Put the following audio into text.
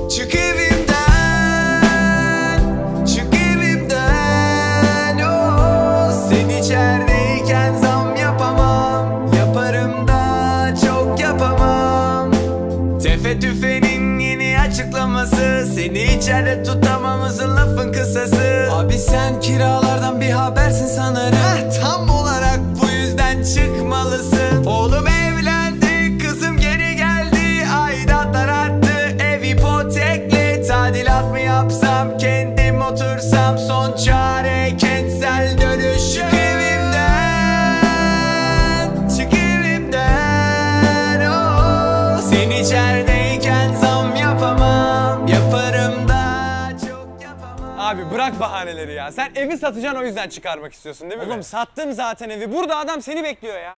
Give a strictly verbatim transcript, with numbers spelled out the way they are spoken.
Çık evimden, çık evimden. Oh, sen içerideyken zam yapamam, yaparım da çok yapamam. Tefe tüfenin yeni açıklaması, seni içeride tutamamızın lafın kısası. Abi sen kiralardan bir habersin sanırım. Heh, tam olarak bu yüzden çıkmalısın. Oğlum evlendi, kızım geri geldi, aidatlar arttı, ev ipotekli. Tadilat mı yapsam, kendim otursam, son çare kentsel dönüş. Çık evimden, çık evimden. Oh, sen içerideyken zam yapamam, yaparım da çok yapamam. Abi bırak bahaneleri ya. Sen evi satacaksın, o yüzden çıkarmak istiyorsun değil mi? Oğlum sattım zaten evi. Burada adam seni bekliyor ya.